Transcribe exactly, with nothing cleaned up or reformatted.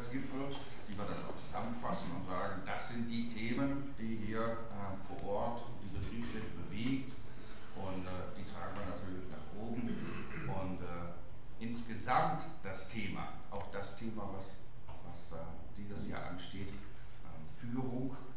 Arbeitsgipfel, die wir dann auch zusammenfassen und sagen, das sind die Themen, die hier äh, vor Ort die Betriebsräte bewegt, und äh, die tragen wir natürlich nach oben. Und äh, insgesamt das Thema, auch das Thema, was, was äh, dieses Jahr ansteht, äh, Führung,